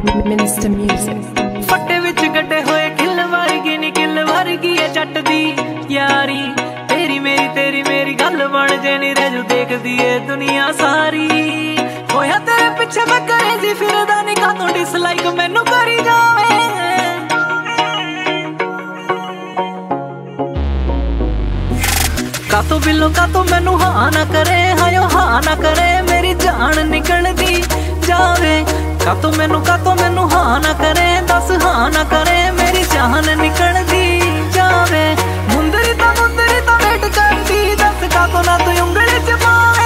Minister Music। फट्टे विच गड्डे होए किल वर्गी नी किल वर्गी है जट दी यारी। तेरी मेरी गल बन जे नी रजू देख दिए दुनिया सारी। होया तेरे पिछे मैं करे जी फिरदा नी कातों डिसलाइक मैनू करी जावे। कातों बिलो कातों मैनू हाँ ना करे, हायो हाँ ना करे मेरी जान निकल दी जावे। कातों मैनू हाँ ना करे, दस हाँ ना करे मेरी जान निकल दी जावे। मुंदरी ता वेट कर दी, दस कातों ना तू उंगली च पावे।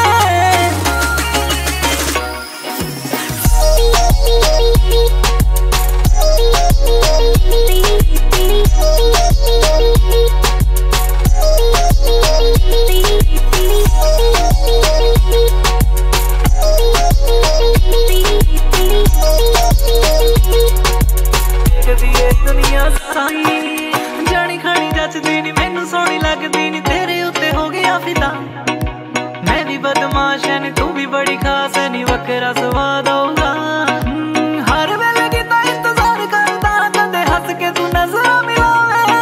जानी खानी जचदी नी मैनू सोहनी लगदी नी, तेरे उत्ते हो गया फिदा। मैं भी बदमाश है नी तू भी बड़ी खास है नी, वखरा स्वाद होगा। हर वेले कीता इंतजार करदा कदे हंस के तू नजर मिलावे।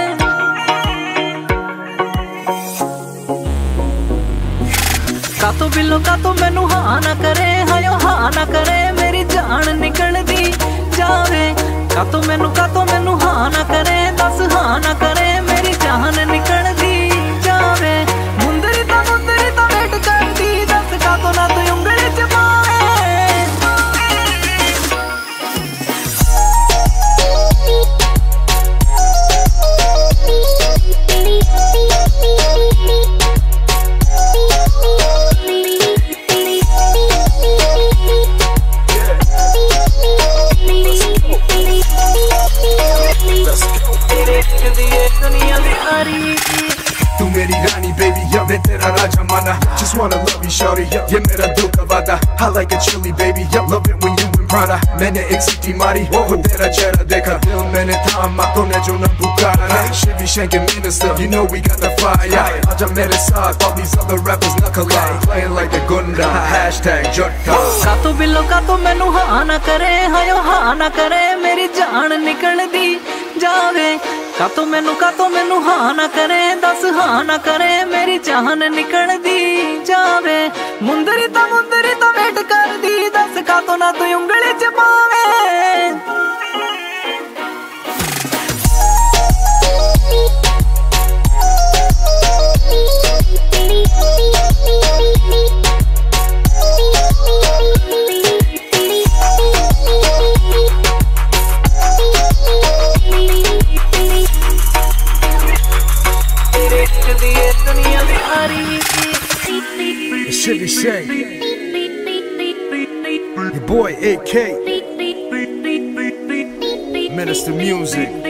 कातों बिलो कातों मैनू हाँ ना करे, हायो हाँ ना करे मेरी जान निकल दी जावे। कातों मैनू हाँ ना करे, दस हाँ ना करे मेरी जान निकल दी जावे। मुंदरी ता वेट कर दी, दस कातों ना तू उंगली च पावे। तू मेरी रानी baby, या मैं तेरा राजा माना। Just wanna love you shorty, ये मेरा दिल का वादा। I like it chilly baby, love it when you in Prada। मैंने एक सीटी मारी, वो तेरा चेहरा देखा, दिल मैंने थामा तूने जो न पुकारा। Chevy Shank and Minister, you know we got the fire। आजा मेरे साथ, all these other rappers न collide, playing like a gunda, hashtag जट्टा। कातों बिलो कातों मैनू हाँ ना करे, हायो हाँ ना करे मेरी जान निकल दी जावे। कातों मैनू हाँ ना करे, दस हाँ ना करे मेरी जान निकल दी जावे। मुंदरी ता वेट कर दी, दस कातों ना तू उंगली च पावे। Chevy Shank, your boy AK, Minister Music।